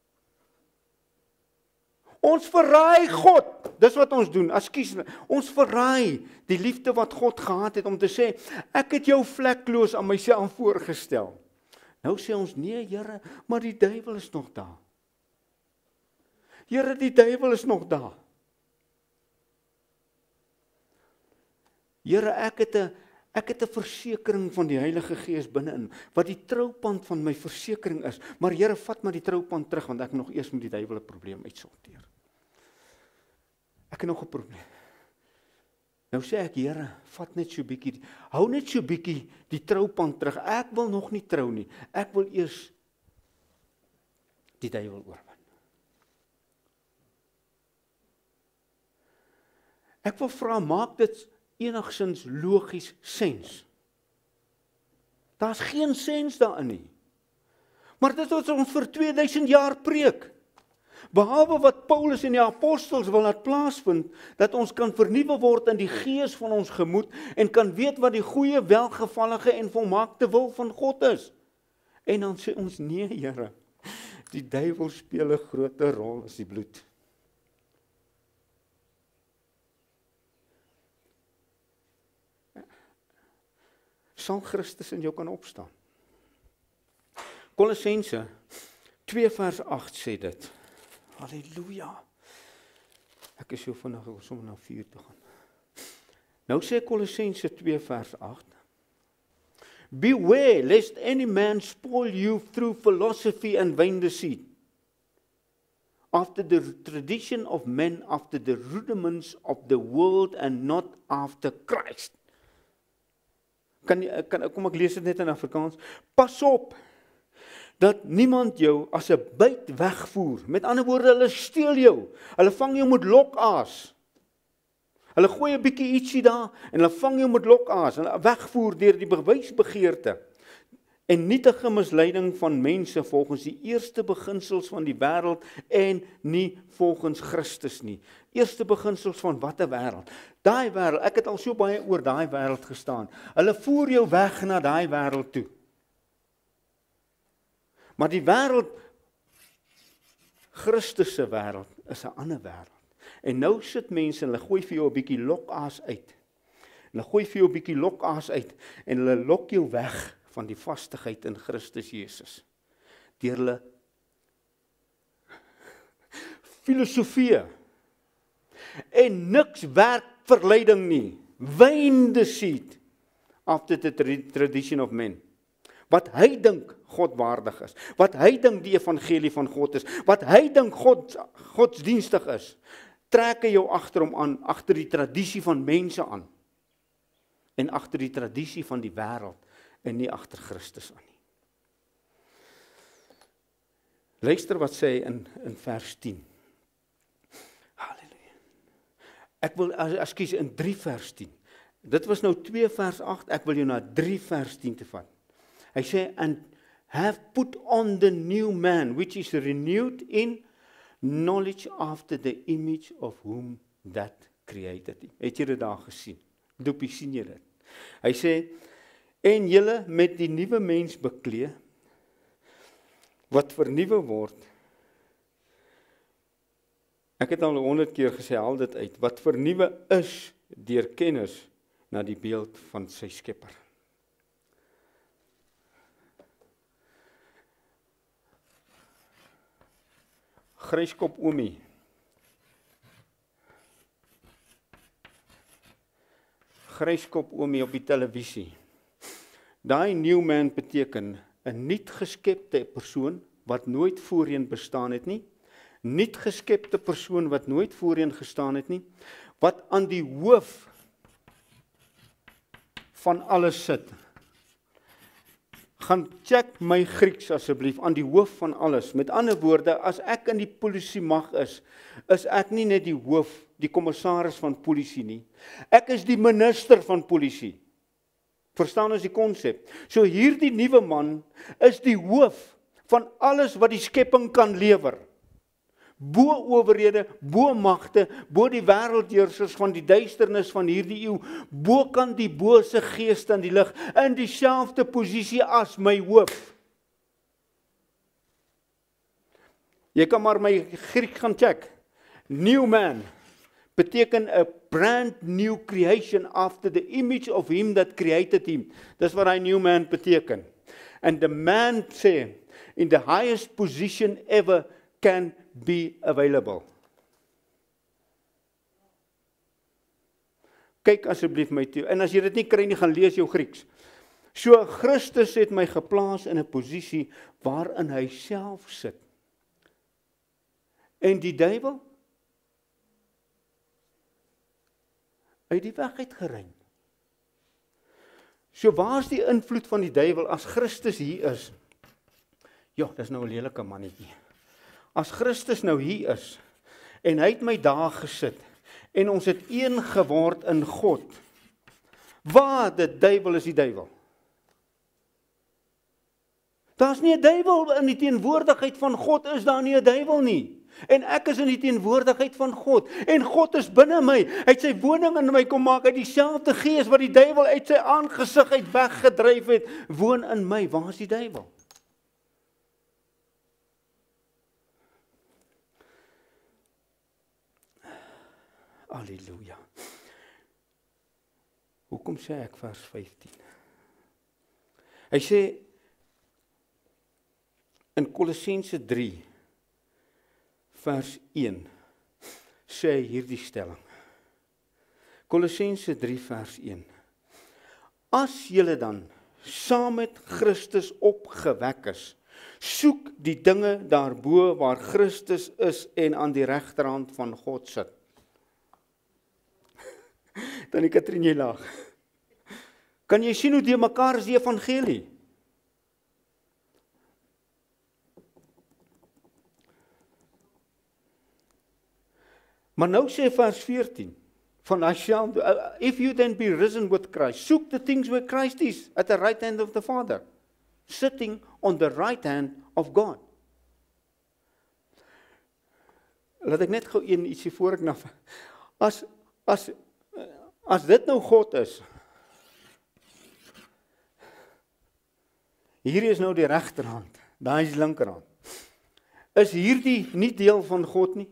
Ons verraai God, dis wat ons doen, ons verraai die liefde wat God gehad het om te sê, ek het jou vlekloos aan myself voorgestel. Nou sê ons, nee Here, maar die duiwel is nog daar. Here, die duiwel is nog daar. Here, ek het 'n versekering van die Heilige Gees binne-in, wat die troupand van my versekering is, maar Here, vat maar die troupand terug, want ek moet nog eers met die duiwel 'n probleem uitsorteer. Ek het nog 'n probleem. Nou sê ek, Here, vat net so bietjie, hou net so bietjie die troupand terug, ek wil nog nie trou nie, ek wil eers die duiwel oorwin. Ek wil vra, maak dit enigsins logies sens? Daar's geen sens daarin nie. Maar dit wat ons vir 2000 jaar preek, behalwe wat Paulus en die apostels wil laat plaasvind, dat ons kan vernuwe word in die gees van ons gemoed, en kan weet wat die goeie, welgevallige en volmaakte wil van God is. En dan sê ons, nee Here, die duiwel speel 'n groter rol as die bloed. Sal Christus in jou kan opstaan? Kolossense 2 vers 8 sê dit. Halleluja. Ek is so vinnig, ek wil sommer na 4 toe gaan. Nou sê Kolossense 2 vers 8. Beware lest any man spoil you through philosophy and vain deceit, after the tradition of men, after the rudiments of the world and not after Christ. Kom ek lees dit net in Afrikaans. Pas op dat niemand jou as 'n byt wegvoer. Met ander woorde, hulle steel jou. Hulle vang jou met lokaas. Hulle gooi 'n bietjie ietsie daar en hulle vang jou met lokaas. Hulle wegvoer deur die bewysbegeerte en nietige misleiding van mense volgens die eerste beginsels van die wêreld en nie volgens Christus nie. Eerste beginsels van watter wêreld? Daai wêreld, ek het al so baie oor daai wêreld gestaan. Hulle voer jou weg na daai wêreld toe. Maar die wêreld, Christus se wêreld, is 'n ander wêreld. En nou sit mense en hulle gooi vir jou 'n bietjie lokaas uit. Hulle gooi vir jou 'n bietjie lokaas uit en hulle lok jou weg van die vastigheid in Christus Jesus. Deur hulle filosofie. En niks werk verleiding nie. Vain deceit after the tradition of men. Wat hy dink God waardig is. Wat hy dink die evangelie van God is. Wat hy dink godsdienstig is. Trek hy jou agter hom aan, agter die tradisie van mense aan. En agter die tradisie van die wêreld. En nie agter Christus aan nie. Luister wat sê hy in vers 10. Halleluja. Ek wil, ekskuus, in 3 vers 10. Dit was nou 2 vers 8, ek wil jou na 3 vers 10 te vat. Hy sê, and have put on the new man, which is renewed in knowledge after the image of whom that created him. Het jy dit daar gesien? Doopie, sien jy dit? Hy sê, en julle met die nuwe mens beklee, wat vernuwe word. Ek het al 100 keer gesê, haal dit uit, wat vernuwe is deur kennis na die beeld van sy Skepper. Gryskop Oomie. Gryskop Oomie op die televisie. Daai new man beteken 'n nuut geskepte persoon wat nooit voorheen bestaan het nie. Nuut geskepte persoon wat nooit voorheen gestaan het nie. Wat aan die hoof van alles sit. Gaan check my Grieks asseblief, aan die hoof van alles. Met ander woorde, as ek in die polisie mag is ek nie net die hoof, die kommissaris van polisie nie. Ek is die minister van polisie. Verstaan ons die konsep? So hierdie nuwe man is die hoof van alles wat die skepping kan lewer. Bo owerhede, bo magte, bo die wêreldheersers van die duisternis van hierdie eeu, bo kan die bose geeste in die lig, in dieselfde posisie as my hoof. Jy kan maar my Griek gaan check. New man beteken a brand new creation after the image of him that created him. Dis wat hy new man beteken. And the man sê, in the highest position ever can be available. Kyk asseblief my toe. En as jy dit nie kry nie, gaan lees jou Grieks. So Christus het my geplaas in 'n posisie waarin hy self sit. En die duiwel uit die weg uitgeruim. So waar is die invloed van die duiwel as Christus hier is? Ja, dis nou 'n lelike mannetjie. As Christus nou hier is, en hy het my daar gesit, en ons het een geword in God, waar die duiwel is die duiwel? Daar's nie 'n duiwel in die teenwoordigheid van God, is daar nie 'n duiwel nie. En ek is in die teenwoordigheid van God, en God is binne my, hy het sy woning in my kom maak, uit dieselfde gees wat die duiwel uit sy aangesig uit weggedryf het, woon in my. Waar is die duiwel? Halleluja. Hoekom sê ek vers 15? Hy sê in Kolossense 3 vers 1 sê hy hierdie stelling. Kolossense 3 vers 1. As julle dan saam met Christus opgewek is, soek die dinge daarbo waar Christus is en aan die regterhand van God sit. Dan die Katrien jy lag. Kan jy sien hoe die mekaar is die evangelie? Maar nou sê vers 14 van if you then be risen with Christ, soek the things where Christ is at the right hand of the Father, sitting on the right hand of God. Laat ek net gou ietsie voor ek na as dit nou God is, hier is nou die regterhand, daar is die linkerhand. Is hierdie nie deel van God nie?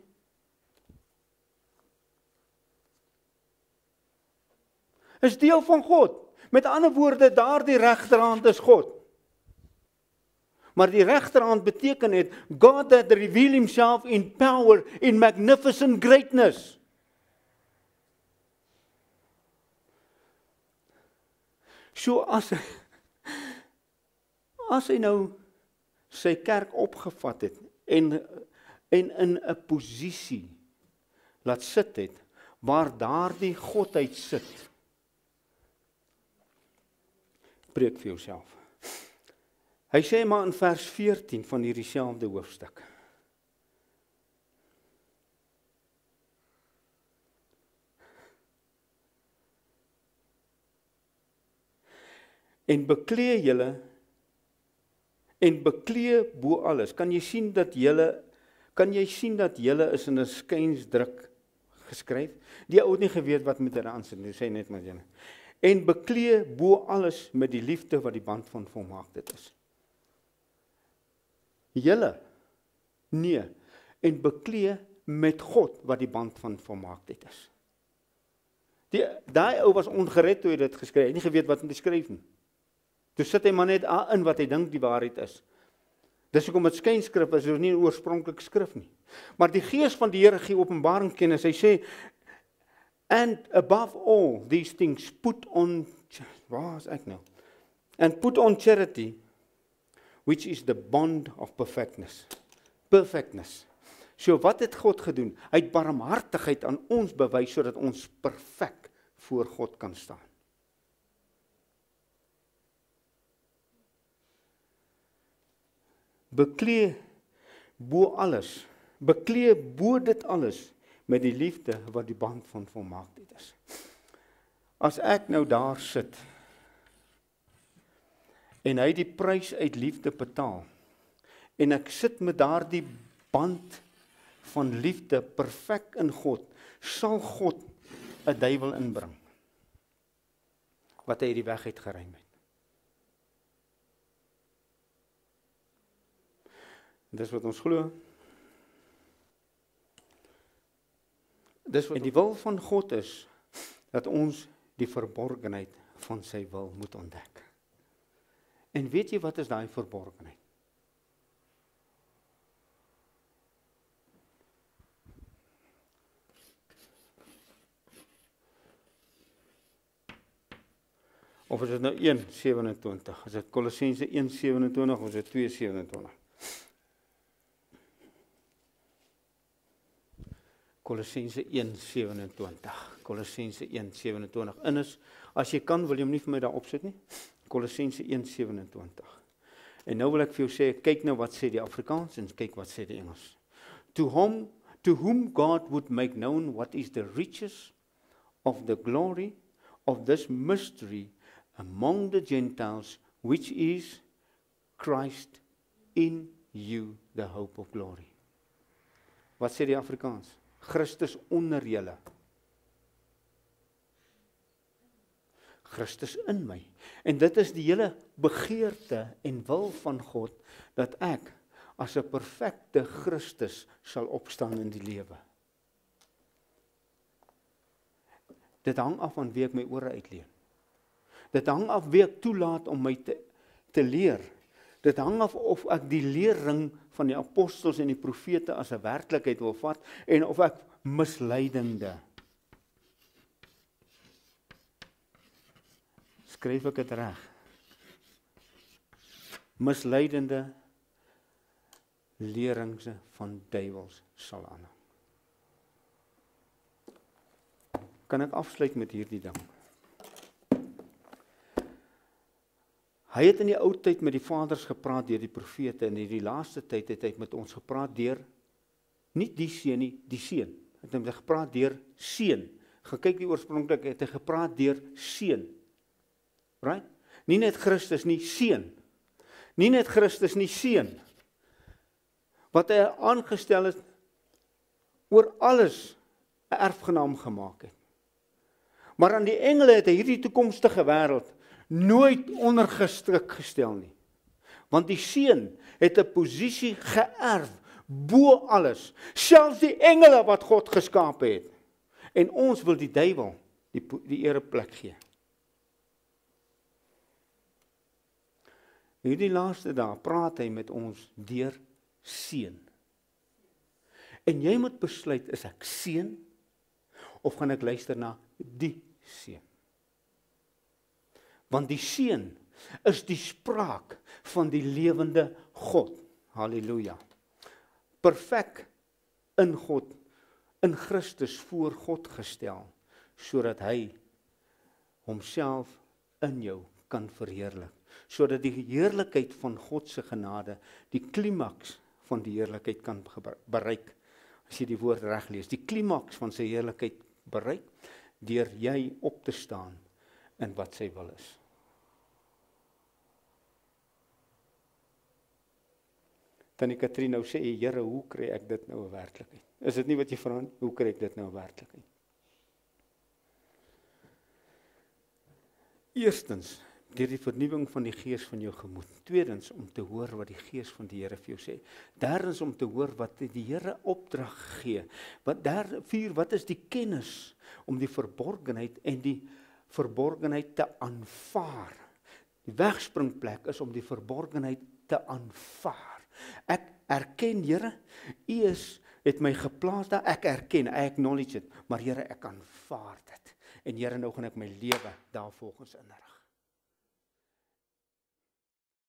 Is deel van God. Met ander woorde, daar die regterhand is God. Maar die regterhand beteken het, God that reveal himself in power, in magnificent greatness. So as hy nou sy kerk opgevat het en in 'n posisie laat sit het, waar daardie Godheid sit, preek vir jouself. Hy sê maar in vers 14 van hierdie selfde hoofstuk. En beklee julle, en beklee bo alles. Kan jy sien dat julle is in 'n skynsdruk geskryf? Die ou het nie geweet wat met hulle aansit nie, sê net maar julle. en beklee bo alles met die liefde wat die band van volmaaktheid is. Julle, nee, en beklee met God wat die band van volmaaktheid is. Daai ou was ongered toe hy dit geskryf, hy het nie geweet wat om te skryf nie. Toe sit hy maar net in wat hy dink die waarheid is. Dis hoekom dit skynskrif is, nie 'n oorspronklike skrif nie. Maar die Gees van die Here gee openbaring kennis. Hy sê, and above all these things, waar is ek nou? And put on charity, which is the bond of perfectness. Perfectness. So wat het God gedoen? Hy het barmhartigheid aan ons bewys, sodat ons perfek voor God kan staan. Beklee bo alles, beklee bo dit alles, met die liefde wat die band van volmaaktheid is. As ek nou daar sit, en hy die prys uit liefde betaal, en ek sit met daardie band van liefde perfek in God, sal God 'n duiwel inbring, wat hy die weg uit geruim het. Dis wat ons glo. En die wil van God is, dat ons die verborgenheid van sy wil moet ontdek. En weet jy wat is daai verborgenheid? Of is dit nou 1:27? Is dit Kolossense 1:27 of is dit 2:27? Kolossense 1:27. Kolossense 1:27. En as jy kan, wil jy hom nie vir my daar opsit nie? Kolossense 1:27. En nou wil ek vir jou sê, kyk nou wat sê die Afrikaans en kyk wat sê die Engels. To whom God would make known what is the riches of the glory of this mystery among the Gentiles, which is Christ in you, the hope of glory. Wat sê die Afrikaans? Christus onder julle. Christus in my. En dit is die hele begeerte en wil van God, dat ek as 'n perfekte Christus sal opstaan in die lewe. Dit hang af van wie ek my ore uitleen. Dit hang af wie ek toelaat om my te leer. Dit hang af of ek die lering van die apostels en die profete as 'n werklikheid wil vat, en of ek misleidende. Skryf ek dit reg? Misleidende lerings van duiwels sal aanhang. Kan ek afsluit met hierdie ding? Hy het in die ou tyd met die vaders gepraat deur die profete, en in die laaste tyd het hy met ons gepraat deur, nie die seun nie, die seun. Het hy gepraat deur seun. Gekyk die oorspronklik, het hy gepraat deur seun. Right? Nie net Christus nie, seun. Nie net Christus nie, seun. Wat hy aangestel het, oor alles 'n erfgenaam gemaak het. Maar aan die engele het hy hierdie toekomstige wêreld nooit ondergeskik gestel nie. Want die seun het 'n posisie geërf bo alles, selfs die engele wat God geskaap het. En ons wil die duiwel die ereplek gee. Hierdie laaste dae praat hy met ons deur seun. En jy moet besluit, is ek seun of gaan ek luister na die seun? Want die seun is die spraak van die lewende God. Halleluja. Perfek in God, in Christus voor God gestel, sodat hy homself in jou kan verheerlik. Sodat die heerlikheid van God se genade, die klimaks van die heerlikheid kan bereik. As jy die woord reg lees, die klimaks van sy heerlikheid bereik, deur jy op te staan in wat sy wil is. Tannie Katrien nou sê, Here, hoe kry ek dit nou 'n werklikheid? Is dit nie wat jy vra nie? Hoe kry ek dit nou 'n werklikheid? Eerstens, deur die vernuwing van die gees van jou gemoed. Tweedens, om te hoor wat die gees van die Here vir jou sê. Derdens, om te hoor wat die Here opdrag gee. Vier, wat is die kennis om die verborgenheid en die verborgenheid te aanvaar? Die wegspringplek is om die verborgenheid te aanvaar. Ek erken, Here, U het my geplaas daar, ek erken, I acknowledge it, maar Here, ek aanvaar dit. En Here, nou gaan ek my lewe daar volgens inrig.